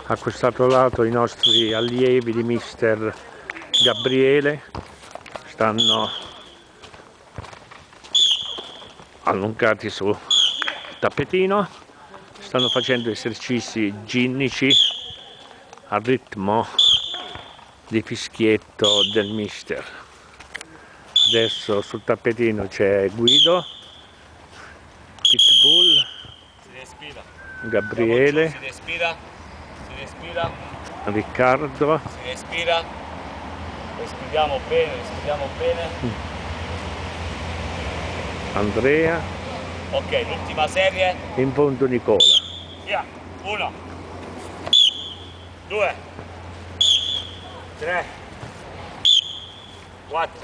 A quest'altro lato i nostri allievi di mister Gabriele stanno allungati sul tappetino, stanno facendo esercizi ginnici al ritmo di fischietto del mister. Adesso sul tappetino c'è Guido, Pitbull, Gabriele, si respira, Riccardo, si respira, respiriamo bene, Andrea, ok, l'ultima serie, in fondo Nicola. via, 1, 2, 3, 4,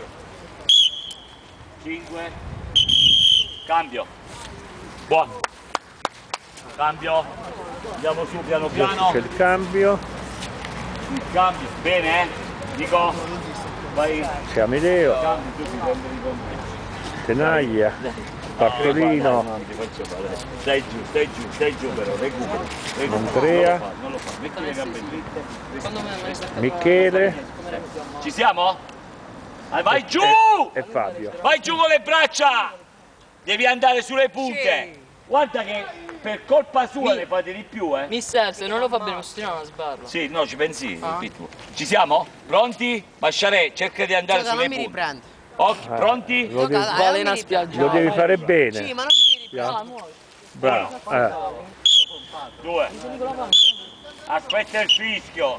5, cambio, buono, cambio, andiamo su piano piano, C'è il cambio, cambio, bene Nico, vai, c'è Amedeo, cambio, tu ti prendi i compiti. Tenaglia, Bartolino, Stai giù però, recupera. Andrea, Non lo fa, metti le gambe dritte. Michele Ci siamo? Vai giù! e Fabio. Vai giù con le braccia! Devi andare sulle punte! Guarda che per colpa sua ne fate di più, eh! Mister, se non lo fa bene, non sbarro. Sì, no, ci pensi, Pitbull. Ci siamo? Pronti? Masciarè, cerca di andare sulle punte. Ok, pronti? Lo devi, Balena spiaggia. lo devi fare bene. Sì, ma non mi riprendo. Bravo. 2. Aspetta il fischio.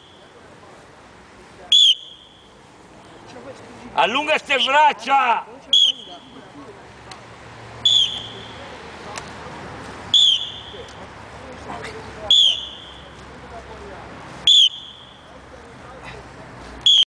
Allunga ste braccia!